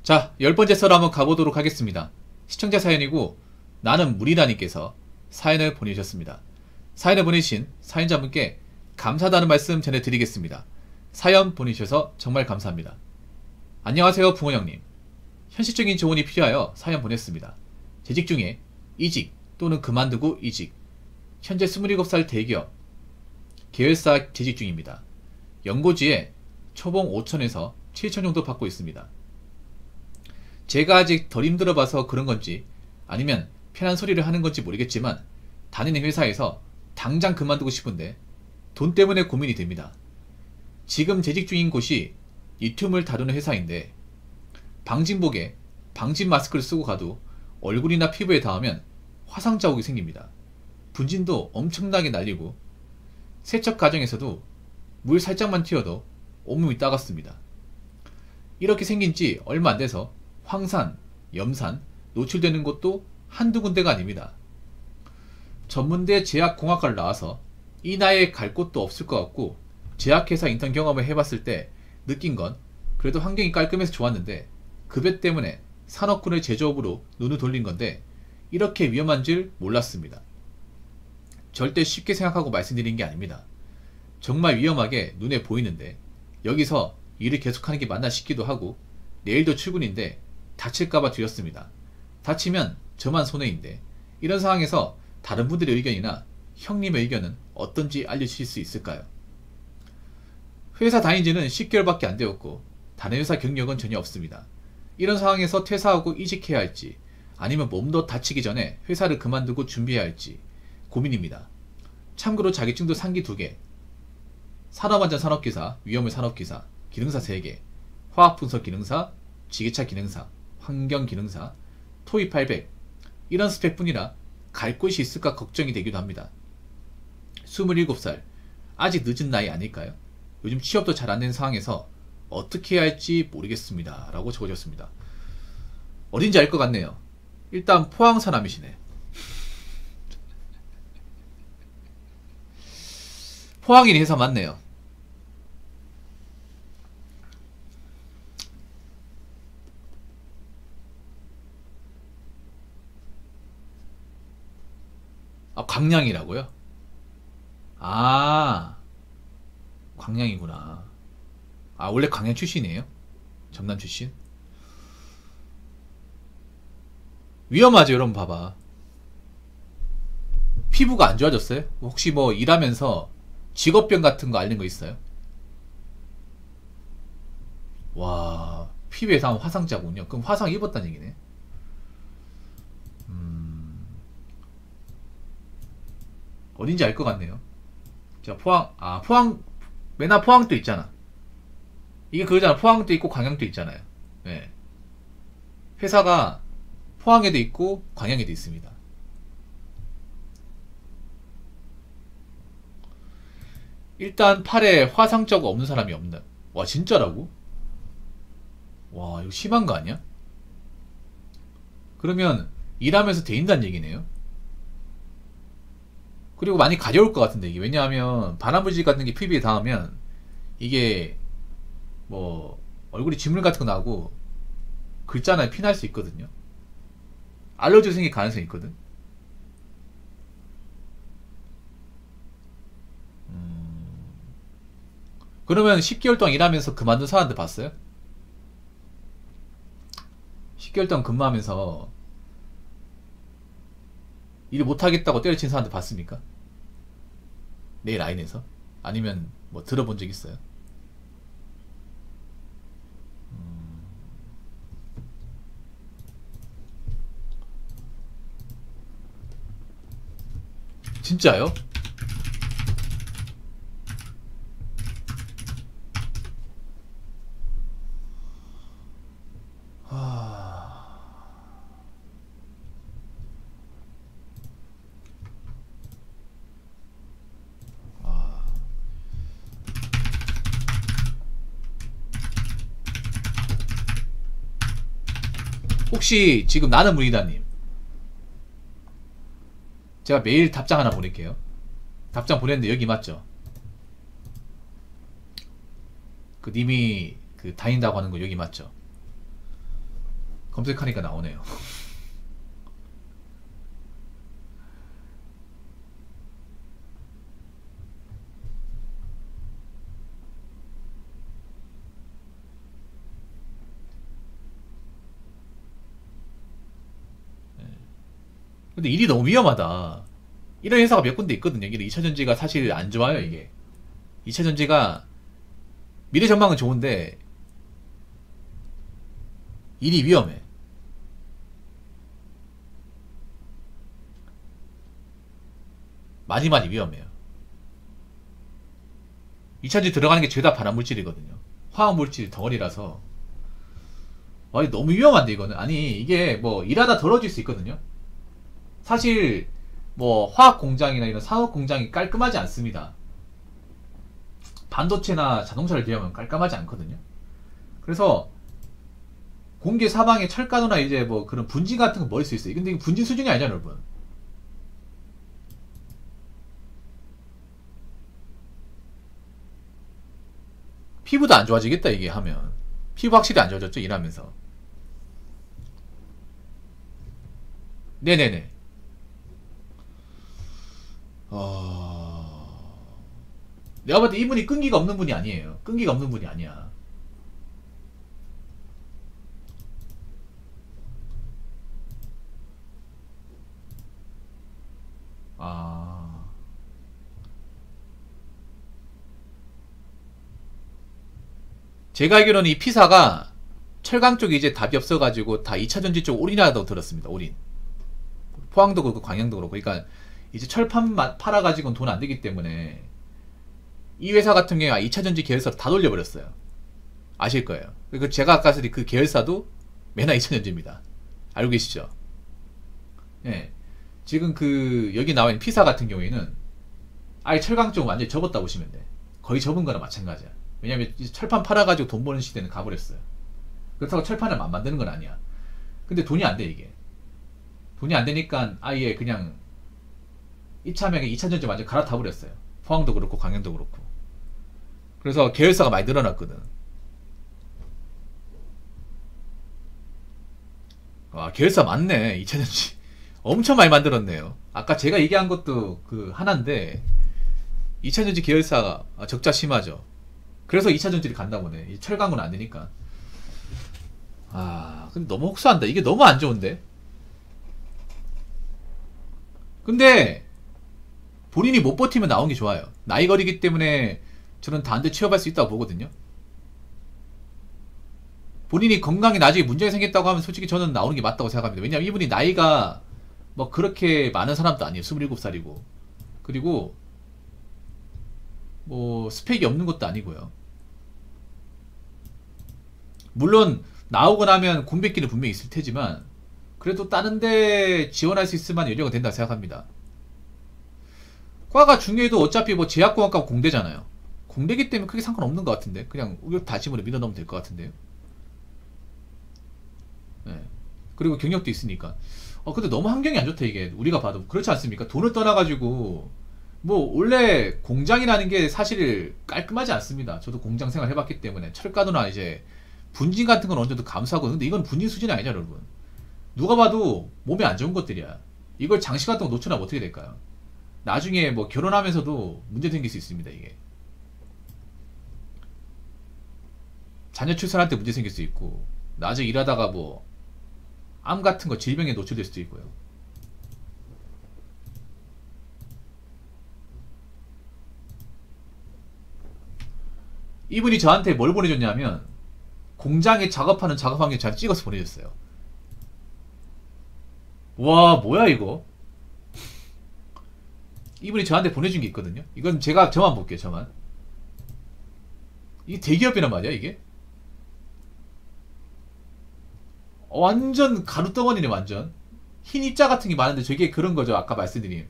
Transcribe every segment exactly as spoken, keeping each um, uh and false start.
자, 열 번째 썰 한번 가보도록 하겠습니다. 시청자 사연이고 나는 무리다님께서 사연을 보내주셨습니다. 사연을 보내주신 사연자분께 감사하다는 말씀 전해드리겠습니다. 사연 보내주셔서 정말 감사합니다. 안녕하세요 붕어형님. 현실적인 조언이 필요하여 사연 보냈습니다. 재직 중에 이직 또는 그만두고 이직, 현재 스물일곱 살 대기업 계열사 재직 중입니다. 연고지에 초봉 오천에서 칠천 정도 받고 있습니다. 제가 아직 덜 힘들어봐서 그런 건지 아니면 편한 소리를 하는 건지 모르겠지만 다니는 회사에서 당장 그만두고 싶은데 돈 때문에 고민이 됩니다. 지금 재직 중인 곳이 리튬을 다루는 회사인데 방진복에 방진 마스크를 쓰고 가도 얼굴이나 피부에 닿으면 화상 자국이 생깁니다. 분진도 엄청나게 날리고 세척 과정에서도 물 살짝만 튀어도 온몸이 따갑습니다. 이렇게 생긴 지 얼마 안 돼서 황산, 염산, 노출되는 곳도 한두 군데가 아닙니다. 전문대 제약공학과를 나와서 이 나이에 갈 곳도 없을 것 같고 제약회사 인턴 경험을 해봤을 때 느낀 건 그래도 환경이 깔끔해서 좋았는데 급여 때문에 산업군의 제조업으로 눈을 돌린 건데 이렇게 위험한 줄 몰랐습니다. 절대 쉽게 생각하고 말씀드린 게 아닙니다. 정말 위험하게 눈에 보이는데 여기서 일을 계속하는 게 맞나 싶기도 하고 내일도 출근인데 다칠까봐 드렸습니다. 다치면 저만 손해인데 이런 상황에서 다른 분들의 의견이나 형님의 의견은 어떤지 알려주실 수 있을까요? 회사 다닌 지는 십 개월밖에 안 되었고 다른 회사 경력은 전혀 없습니다. 이런 상황에서 퇴사하고 이직해야 할지 아니면 몸도 다치기 전에 회사를 그만두고 준비해야 할지 고민입니다. 참고로 자격증도 상기 두 개, 산업안전 산업기사, 위험물 산업기사, 기능사 세 개, 화학분석 기능사, 지게차 기능사, 환경 기능사, 토익 팔백 이런 스펙뿐이라 갈 곳이 있을까 걱정이 되기도 합니다. 스물일곱 살 아직 늦은 나이 아닐까요? 요즘 취업도 잘 안되는 상황에서 어떻게 해야 할지 모르겠습니다 라고 적어주셨습니다. 어딘지 알 것 같네요. 일단 포항 사람이시네. 포항인 회사 맞네요. 아, 광양이라고요? 아, 광양이구나. 아, 원래 광양 출신이에요? 전남 출신? 위험하죠, 여러분. 봐봐. 피부가 안 좋아졌어요? 혹시 뭐 일하면서 직업병 같은 거 앓는 거 있어요? 와, 피부에 닿은 화상 자국은요? 그럼 화상 입었다는 얘기네. 음, 어딘지 알 것 같네요. 자, 포항, 아, 포항, 맨날 포항도 있잖아. 이게 그거잖아. 포항도 있고 광양도 있잖아요. 네. 회사가 포항에도 있고 광양에도 있습니다. 일단 팔에 화상 자국 없는 사람이 없나? 와, 진짜라고? 와, 이거 심한 거 아니야? 그러면 일하면서 데인다는 얘기네요. 그리고 많이 가려울 것 같은데 이게. 왜냐하면 발암물질 같은 게 피부에 닿으면 이게 뭐 얼굴에 진물 같은 거 나고 글자나 피날 수 있거든요. 알러지 생길 가능성이 있거든. 음... 그러면 십 개월 동안 일하면서 그만둔 사람들 봤어요? 십 개월 동안 근무하면서 일 못하겠다고 때려친 사람들 봤습니까? 내 라인에서? 아니면 뭐 들어본 적 있어요? 음... 진짜요? 혹시 지금 나는 문이다님, 제가 메일 답장 하나 보낼게요. 답장 보냈는데 여기 맞죠? 그 님이 그 다닌다고 하는 거 여기 맞죠? 검색하니까 나오네요. 근데 일이 너무 위험하다. 이런 회사가 몇 군데 있거든요. 이게 이차전지가 사실 안 좋아요, 이게. 이차전지가 미래 전망은 좋은데 일이 위험해. 많이 많이 위험해요. 이차전지 들어가는 게 죄다 발암물질이거든요. 화학물질 덩어리라서. 와, 너무 위험한데 이거는. 아니 이게 뭐 일하다 더러워질 수 있거든요. 사실 뭐 화학 공장이나 이런 산업 공장이 깔끔하지 않습니다. 반도체나 자동차를 비하면 깔끔하지 않거든요. 그래서 공개 사방에 철가루나 이제 뭐 그런 분진 같은 거 버릴 수 있어요. 근데 이게 분진 수준이 아니잖아요, 여러분. 피부도 안 좋아지겠다 이게 하면. 피부 확실히 안 좋아졌죠, 일하면서. 네네네. 어... 내가 볼 때 이분이 끈기가 없는 분이 아니에요. 끈기가 없는 분이 아니야. 아... 제가 알기로는 이 피사가 철강 쪽이 이제 답이 없어가지고 다 이차전지 쪽 올인하다고 들었습니다. 올인. 포항도 그렇고 광양도 그렇고. 그러니까 이제 철판 팔아가지고는 돈 안 되기 때문에 이 회사 같은 경우에 이차전지 계열사로 다 돌려버렸어요. 아실 거예요. 그리고 제가 아까 쓰리 그 계열사도 메나 이차전지입니다. 알고 계시죠? 예. 네. 지금 그 여기 나와 있는 피사 같은 경우에는 아예 철강 쪽은 완전히 접었다 보시면 돼. 거의 접은 거나 마찬가지야. 왜냐면 철판 팔아가지고 돈 버는 시대는 가버렸어요. 그렇다고 철판을 안 만드는 건 아니야. 근데 돈이 안 돼 이게. 돈이 안 되니까 아예 그냥 이참에 이차전지 완전 갈아타 버렸어요. 포항도 그렇고 광양도 그렇고. 그래서 계열사가 많이 늘어났거든. 와, 계열사 많네. 이차전지 엄청 많이 만들었네요. 아까 제가 얘기한 것도 그 하나인데 이차전지 계열사가 적자 심하죠. 그래서 이차전지를 간다 보네. 철강은 안 되니까. 아, 근데 너무 혹사한다. 이게 너무 안 좋은데. 근데 본인이 못 버티면 나온 게 좋아요. 나이 거리기 때문에 저는 단대 취업할 수 있다고 보거든요. 본인이 건강에 나중에 문제가 생겼다고 하면 솔직히 저는 나오는 게 맞다고 생각합니다. 왜냐면 이분이 나이가 뭐 그렇게 많은 사람도 아니에요. 스물일곱 살이고. 그리고 뭐 스펙이 없는 것도 아니고요. 물론 나오고 나면 공백기는 분명히 있을 테지만 그래도 다른 데 지원할 수 있을 만한 여력은 된다고 생각합니다. 과가 중요해도 어차피 뭐 제약공학과 공대잖아요. 공대기 때문에 크게 상관없는 것 같은데 그냥 의욕 다짐으로 밀어넣으면 될 것 같은데요. 네. 그리고 경력도 있으니까. 어 근데 너무 환경이 안 좋다 이게. 우리가 봐도 그렇지 않습니까? 돈을 떠나가지고 뭐 원래 공장이라는 게 사실 깔끔하지 않습니다. 저도 공장 생활 해봤기 때문에 철가루나 이제 분진 같은 건 어느 정도 감수하고. 근데 이건 분진 수준이 아니잖아 여러분. 누가 봐도 몸에 안 좋은 것들이야. 이걸 장시간 동안 노출하면 어떻게 될까요? 나중에 뭐 결혼하면서도 문제 생길 수 있습니다 이게. 자녀 출산할 때 문제 생길 수 있고 나중에 일하다가 뭐 암 같은 거 질병에 노출될 수도 있고요. 이분이 저한테 뭘 보내줬냐면 공장에 작업하는 작업 환경 잘 찍어서 보내줬어요. 와 뭐야 이거. 이분이 저한테 보내준 게 있거든요. 이건 제가 저만 볼게요. 저만. 이게 대기업이란 말이야 이게. 완전 가루덩어리네 완전. 흰 입자 같은 게 많은데 저게 그런 거죠. 아까 말씀드린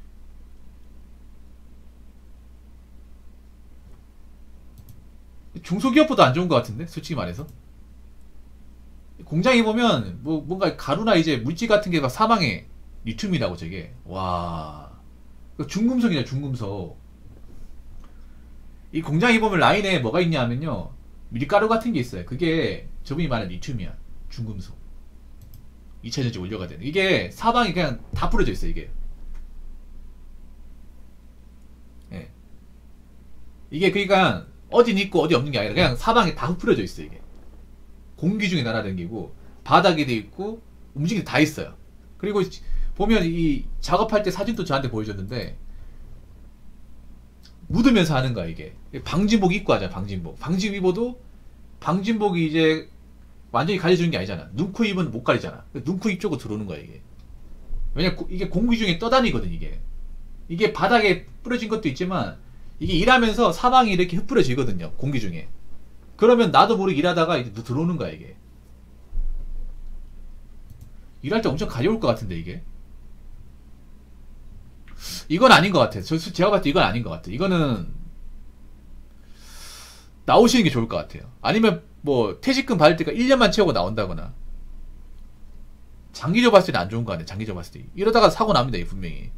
중소기업보다 안 좋은 것 같은데 솔직히 말해서. 공장에 보면 뭐 뭔가 가루나 이제 물질 같은 게 막 사망해. 리튬이라고 저게. 와 중금속이냐 중금속. 이 공장에 보면 라인에 뭐가 있냐 하면요 밀가루 같은 게 있어요. 그게 저분이 말하는 리튬이야. 중금속. 이차 전지 올려가 되는. 이게 사방이 그냥 다 뿌려져 있어 이게. 예. 이게 그러니까 어디 있고 어디 없는 게 아니라 그냥 사방에 다 흩뿌려져 있어 이게. 공기 중에 날아다니고 바닥에도 있고 움직이도 다 있어요. 그리고 보면 이 작업할 때 사진도 저한테 보여줬는데 묻으면서 하는 거야 이게. 방진복 입고 하잖아. 방진복. 방진 입어도 방진복이 이제 완전히 가려주는 게 아니잖아. 눈, 코, 입은 못 가리잖아. 눈, 코, 입 쪽으로 들어오는 거야 이게. 왜냐 이게 공기 중에 떠다니거든 이게. 이게 바닥에 뿌려진 것도 있지만 이게 일하면서 사방이 이렇게 흩뿌려지거든요 공기 중에. 그러면 나도 모르게 일하다가 이제 들어오는 거야 이게. 일할 때 엄청 가려울 것 같은데 이게. 이건 아닌 것 같아. 저, 제가 봤을 때 이건 아닌 것 같아. 이거는 나오시는 게 좋을 것 같아요. 아니면 뭐 퇴직금 받을 때가 일 년만 채우고 나온다거나. 장기적으로 봤을 때는 안 좋은 거 아니야. 장기적으로 봤을 때 이러다가 사고 납니다 이 분명히.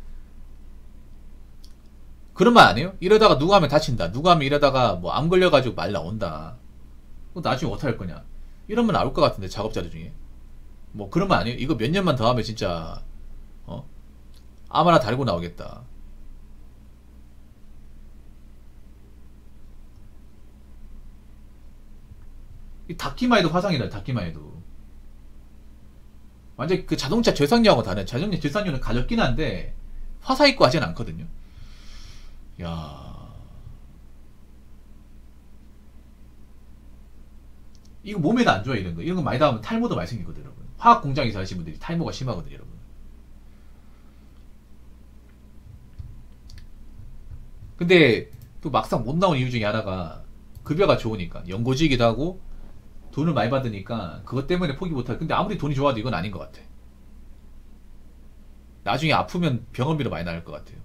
그런 말 안 해요? 이러다가 누가 하면 다친다. 누가 하면 이러다가 뭐 암 걸려가지고 말 나온다. 나중에 어떡할 거냐. 이런 말 나올 것 같은데 작업자들 중에. 뭐 그런 말 아니에요? 이거 몇 년만 더 하면 진짜 어? 암 하나 달고 나오겠다. 이 닫기만 해도 화상이다. 닫기만 해도. 완전 그 자동차 절삭유하고 다른. 자동차 절삭유는 가볍긴 한데 화상 입고 하진 않거든요. 야, 이거 몸에도 안 좋아요. 이런 거. 이런 거 많이 닿으면 탈모도 많이 생기거든요, 여러분. 화학 공장에서 하시는 분들이 탈모가 심하거든요, 여러분. 근데 또 막상 못 나온 이유 중에 하나가 급여가 좋으니까. 연고지이기도 하고 돈을 많이 받으니까 그것 때문에 포기 못할. 근데 아무리 돈이 좋아도 이건 아닌 것 같아. 나중에 아프면 병원비로 많이 나갈 것 같아요.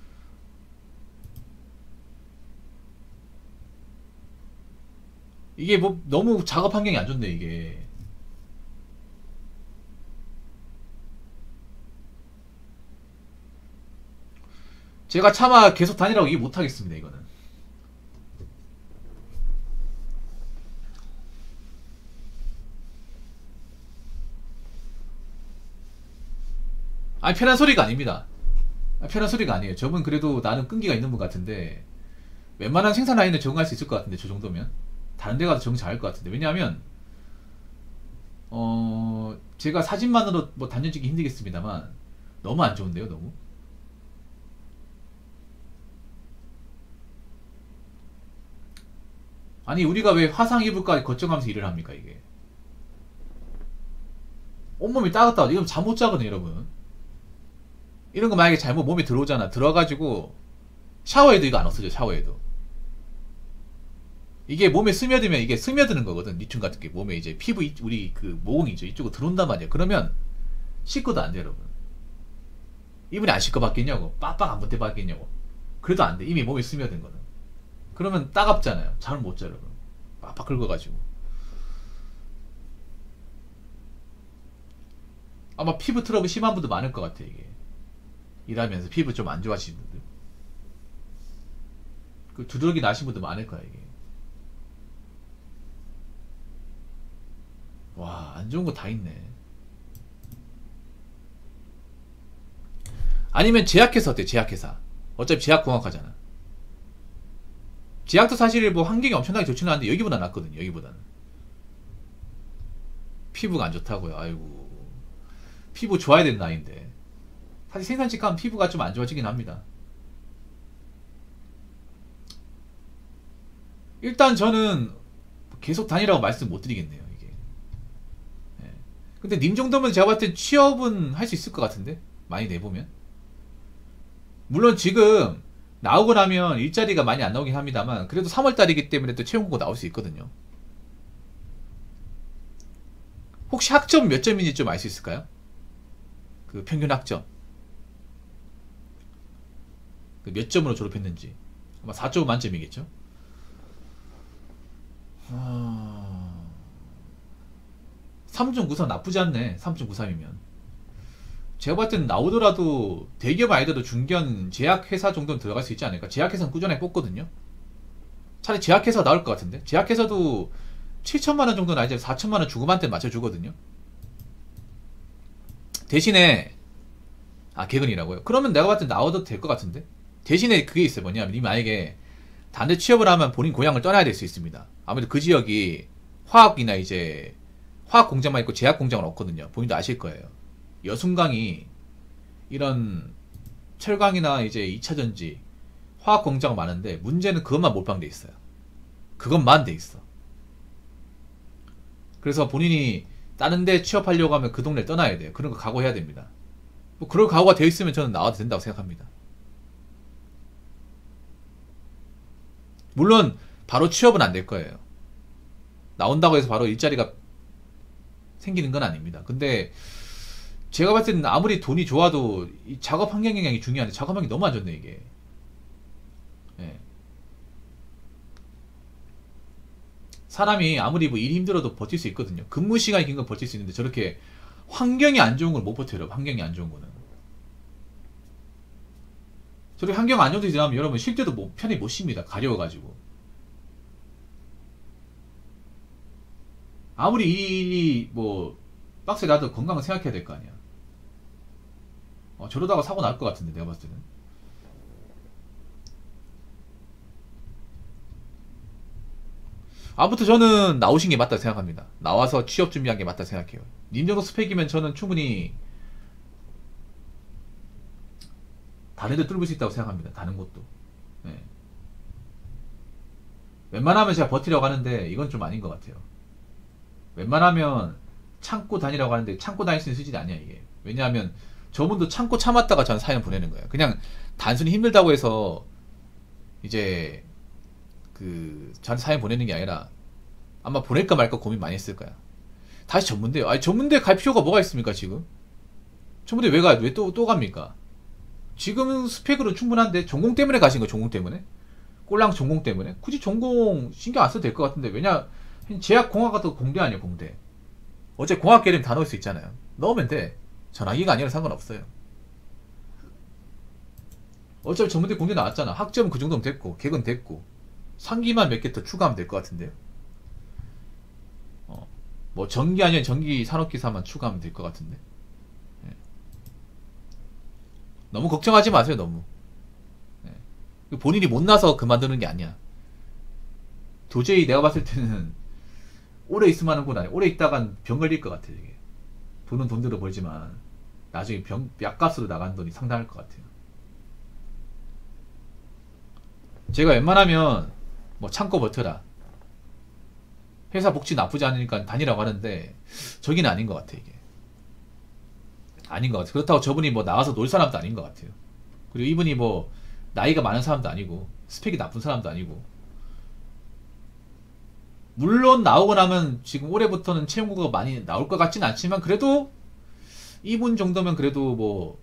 이게 뭐 너무 작업 환경이 안 좋네 이게. 제가 차마 계속 다니라고 얘기 못하겠습니다 이거는. 아니 편한 소리가 아닙니다. 편한 소리가 아니에요. 저분 그래도 나는 끈기가 있는 분 같은데 웬만한 생산 라인을 적응할 수 있을 것 같은데 저 정도면 다른 데 가서 적응 잘할 것 같은데. 왜냐하면 어 제가 사진만으로 뭐 단정짓기 힘들겠습니다만 너무 안 좋은데요 너무. 아니 우리가 왜 화상 입을까 걱정하면서 일을 합니까 이게. 온몸이 따갑다 이러면 잠 못 자거든요 여러분. 이런 거 만약에 잘못 몸에 들어오잖아. 들어가지고 샤워해도 이거 안 없어져. 샤워해도 이게 몸에 스며들면 이게 스며드는 거거든. 니튬 같은 게 몸에 이제 피부 우리 그 모공이죠 이쪽으로 들어온단 말이야. 그러면 씻고도 안 돼 여러분. 이분이 안 씻고 받겠냐고. 빡빡 안 못해 받겠냐고. 그래도 안 돼. 이미 몸에 스며든 거는. 그러면 따갑잖아요. 잠을 못 자 여러분. 빡빡 긁어가지고. 아마 피부 트러블 심한 분도 많을 것 같아 이게. 일하면서 피부 좀 안 좋아하시는 분들. 그 두드러기 나신 분도 많을 거야 이게. 와, 안 좋은 거 다 있네. 아니면 제약회사 어때? 제약회사. 어차피 제약공학하잖아. 제약도 사실 뭐 환경이 엄청나게 좋지는 않은데 여기보다 낫거든요. 여기보다는. 피부가 안 좋다고요. 아이고. 피부 좋아야 되는 나이인데. 사실 생산직 가면 피부가 좀 안 좋아지긴 합니다. 일단 저는 계속 다니라고 말씀 못 드리겠네요 이게. 네. 근데 님 정도면 제가 봤을 땐 취업은 할 수 있을 것 같은데 많이 내보면. 물론 지금 나오고 나면 일자리가 많이 안 나오긴 합니다만 그래도 삼월달이기 때문에 또 채용 공고 나올 수 있거든요. 혹시 학점 몇 점인지 좀 알 수 있을까요? 그 평균 학점 그 몇 점으로 졸업했는지. 아마 사 점 만점이겠죠. 아... 삼 점 구삼 나쁘지 않네. 삼 점 구삼이면 제가 봤을 때는 나오더라도 대기업 아니더라도 중견 제약회사 정도는 들어갈 수 있지 않을까. 제약회사는 꾸준하게 뽑거든요. 차라리 제약회사 나올 것 같은데. 제약회사도 칠천만원 정도는 아니지 사천만원 주고 만대 맞춰주거든요. 대신에 아 개근이라고요? 그러면 내가 봤을 때 나와도 될 것 같은데. 대신에 그게 있어요. 뭐냐면 이 만약에 다른 데 취업을 하면 본인 고향을 떠나야 될 수 있습니다. 아무래도 그 지역이 화학이나 이제 화학 공장만 있고 제약 공장은 없거든요. 본인도 아실 거예요. 여순강이 이런 철강이나 이제 이차전지 화학 공장 많은데 문제는 그것만 몰빵돼 있어요. 그것만 돼 있어. 그래서 본인이 다른 데 취업하려고 하면 그 동네를 떠나야 돼요. 그런 거 각오해야 됩니다. 뭐 그럴 각오가 되어 있으면 저는 나와도 된다고 생각합니다. 물론 바로 취업은 안 될 거예요. 나온다고 해서 바로 일자리가 생기는 건 아닙니다. 근데 제가 봤을 때는 아무리 돈이 좋아도 이 작업 환경 영향이 중요한데 작업 환경이 너무 안 좋네 이게. 예. 사람이 아무리 뭐 일이 힘들어도 버틸 수 있거든요. 근무 시간이 긴 건 버틸 수 있는데 저렇게 환경이 안 좋은 걸 못 버텨요. 환경이 안 좋은 거는. 저렇게 환경 안 좋은 데 일하면 여러분 쉴 때도 뭐 편히 못 쉽니다. 가려워가지고. 아무리 일이 뭐 빡세라도 건강을 생각해야 될 거 아니야. 어, 저러다가 사고 날 것 같은데 내가 봤을 때는. 아무튼 저는 나오신 게 맞다 생각합니다. 나와서 취업 준비한 게 맞다 생각해요. 님 정도 스펙이면 저는 충분히 다른 데 뚫을 수 있다고 생각합니다. 다른 곳도. 네. 웬만하면 제가 버티려고 하는데 이건 좀 아닌 것 같아요. 웬만하면 참고 다니라고 하는데 참고 다닐 수 있는 수준이 아니야 이게. 왜냐하면 저분도 참고 참았다가 전 사연 보내는 거예요. 그냥 단순히 힘들다고 해서 이제 그 저한테 사연 보내는 게 아니라 아마 보낼까 말까 고민 많이 했을 거야. 다시 전문대요. 아니 전문대 갈 필요가 뭐가 있습니까 지금? 전문대 왜 가요? 왜 또 또 갑니까? 지금은 스펙으로 충분한데 전공 때문에 가신 거 전공 때문에? 꼴랑 전공 때문에? 굳이 전공 신경 안 써도 될 것 같은데 왜냐? 제약공학과도 공대 아니에요 공대. 어차피 공학계는 다 넣을 수 있잖아요. 넣으면 돼. 전화기가 아니라 상관없어요. 어차피 전문대 공대 나왔잖아. 학점은 그 정도면 됐고 객은 됐고 상기만 몇 개 더 추가하면 될 것 같은데요. 어, 뭐 전기 아니면 전기 산업기사만 추가하면 될 것 같은데. 예. 너무 걱정하지 마세요 너무. 예. 본인이 못나서 그만두는 게 아니야. 도저히 내가 봤을 때는 오래 있으면 하는 건 아니야. 오래 있다간 병 걸릴 것 같아 이게. 돈은 돈대로 벌지만 나중에 병, 약값으로 나가는 돈이 상당할 것 같아요. 제가 웬만하면 뭐 참고 버텨라. 회사 복지 나쁘지 않으니까 다니라고 하는데 저기는 아닌 것 같아 이게. 아닌 것 같아. 그렇다고 저분이 뭐 나와서 놀 사람도 아닌 것 같아요. 그리고 이분이 뭐 나이가 많은 사람도 아니고 스펙이 나쁜 사람도 아니고. 물론 나오고 나면 지금 올해부터는 채용고가 많이 나올 것 같진 않지만 그래도 이분 정도면 그래도 뭐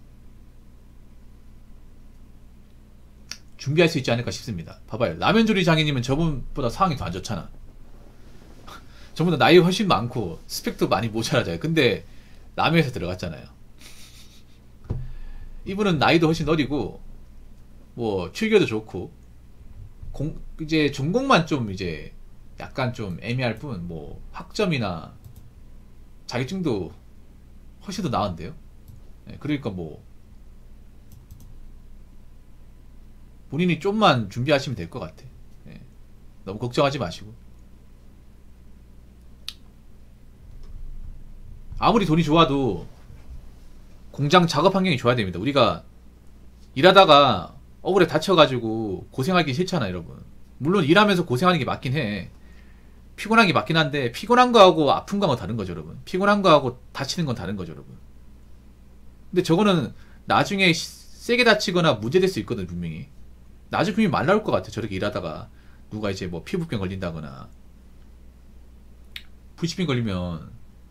준비할 수 있지 않을까 싶습니다. 봐봐요. 라면조리 장인님은 저분보다 상황이 더 안 좋잖아. 저분보다 나이 훨씬 많고 스펙도 많이 모자라져요. 근데 라면에서 들어갔잖아요. 이분은 나이도 훨씬 어리고 뭐 출결도 좋고 공, 이제 전공만 좀 이제 약간 좀 애매할 뿐 뭐 학점이나 자격증도 훨씬 더 나은데요. 네, 그러니까 뭐 본인이 좀만 준비하시면 될 것 같아. 네, 너무 걱정하지 마시고. 아무리 돈이 좋아도 공장 작업 환경이 좋아야 됩니다. 우리가 일하다가 억울해 다쳐가지고 고생하기 싫잖아 여러분. 물론 일하면서 고생하는 게 맞긴 해. 피곤한 게 맞긴 한데 피곤한 거하고 아픈 거하고 다른 거죠 여러분. 피곤한 거하고 다치는 건 다른 거죠 여러분. 근데 저거는 나중에 세게 다치거나 무죄될 수 있거든 분명히. 나중에 분명히 말 나올 것 같아. 저렇게 일하다가 누가 이제 뭐 피부병 걸린다거나 불치병 걸리면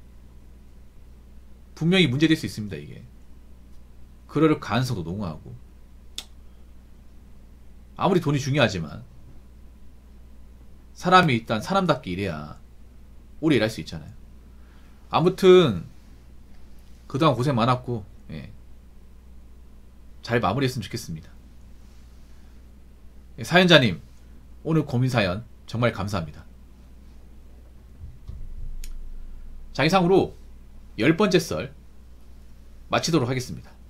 분명히 문제될 수 있습니다 이게. 그럴 가능성도 농후하고. 아무리 돈이 중요하지만 사람이 일단 사람답게 일해야 오래 일할 수 있잖아요. 아무튼 그동안 고생 많았고 예. 잘 마무리했으면 좋겠습니다. 예, 사연자님 오늘 고민 사연 정말 감사합니다. 자 이상으로 열 번째 썰 마치도록 하겠습니다.